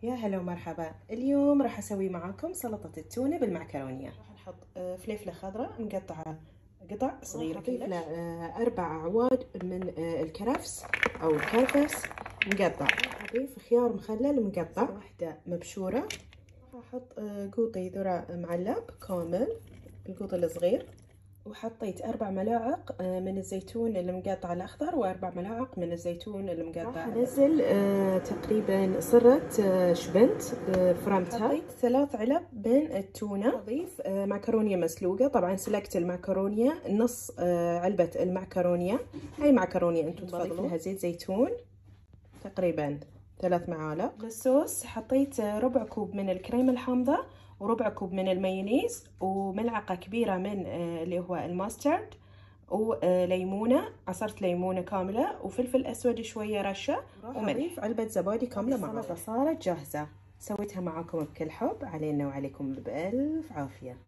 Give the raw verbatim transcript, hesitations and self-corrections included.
يا هلا ومرحبا. اليوم راح اسوي معاكم سلطة التونة بالمعكرونية. راح نحط فليفلة خضراء مقطعة قطع صغيرة كلش. راح اضيف له اربع اعواد من الكرفس او الكرفس مقطع. راح اضيف خيار مخلل مقطع، واحدة مبشورة. راح احط قوطي ذرة معلب كامل، القوط الصغير. وحطيت أربع ملاعق من الزيتون المقطع الأخضر وأربع ملاعق من الزيتون المقطع. راح أنزل آه تقريبا صرة آه شبنت آه فرمتها. حطيت ثلاث علب من التونة. أضيف آه معكرونية مسلوقة، طبعا سلقت المعكرونية نص آه علبة المعكرونية، أي معكرونية أنتم تفضلون. بضيف لها زيت زيتون تقريبا ثلاث معالق. للصوص حطيت ربع كوب من الكريمة الحامضة وربع كوب من المايونيز وملعقة كبيرة من اللي هو الماسترد وليمونة، عصرت ليمونة كاملة وفلفل أسود شوية رشة وملح. علبة زبادي كاملة معاها. السلطة صارت جاهزة، سويتها معاكم بكل حب، علينا وعليكم بألف عافية.